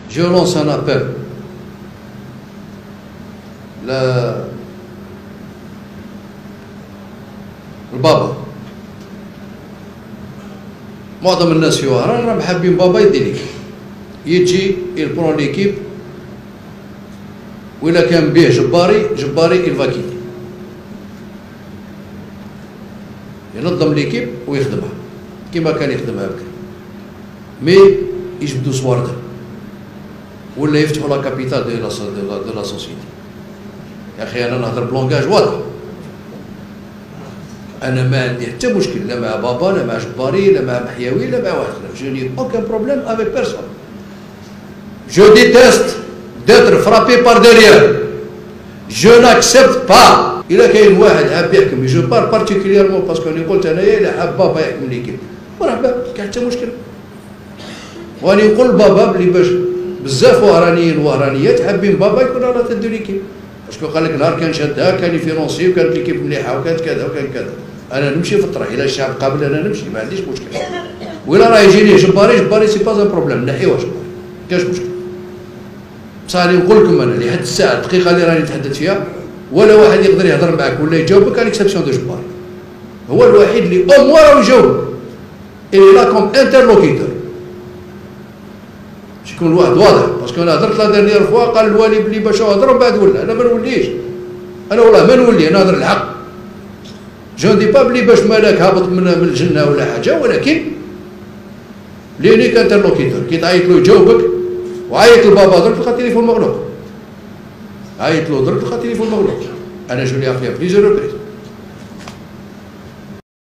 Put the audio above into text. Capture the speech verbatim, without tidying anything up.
Je lance un appel. لا البابا معظم الناس في وهران راهم حابين بابا يدي ليكيب، يجي يبرون ليكيب، وإلا كان بيه جباري جباري الفاكيتي ينظم ليكيب ويخدمها كيما كان يخدمها بكري، مي يجبدوا صوارده ولا يفتحوا لا كابيتال دو لا لا سوسيتي. يا اخي انا نهضر بلونجاج واضح، انا ما عندي حتى مشكل لا مع بابا لا مع جباري لا مع محيوي لا مع واحد اخر، جو ني اوكان بروبليم افيك بيرسون. جو ديتيست ديتر فرابي بار ديريير، جو ناكسبت با. الا كاين واحد حاب يحكم جو بار بارتيكوليرمون باسكو راني قلت انايا الا حاب بابا يحكم ليكيب مرحبا، كاين حتى مشكل. واني نقول بابا بلي باش بزاف وهرانيين وهرانيات حابين بابا يكون على تدو ليكيب، باسكو قال لك نهار كان شادها كان يفينونسي وكانت ليكيب مليحه وكانت كذا وكان كذا. انا نمشي في الطرح، الى الشعب قابل انا نمشي ما عنديش مشكل. ولا راه يجيني جباري جباري سي با ان بروبليم، نحيوه جباري كاش مشكل. بصح راني نقول لكم انا لحد الساعه الدقيقه اللي راني نتحدث فيها ولا واحد يقدر يهضر معك ولا يجاوبك على اكسبسيون دو جباري، هو الوحيد اللي او موا راه يجاوب اي لا كوم انترلوكيتور. يكون واحد واضح، باسكو انا هضرت لا ديرنيير فوا قال الوالي بلي باش نهضر بعد ولا انا ما نوليش، انا والله ما نولي، انا نهضر الحق. جو دي با بلي باش مالك هابط من من الجنه ولا حاجه، ولكن لينيك انترلوكيتور كي تعيط له يجاوبك، وعيط لبابا درك تلقى التليفون مغلوق، عيط له درك تلقى التليفون مغلوق. انا جو لي ابلي بليزيور ريبريز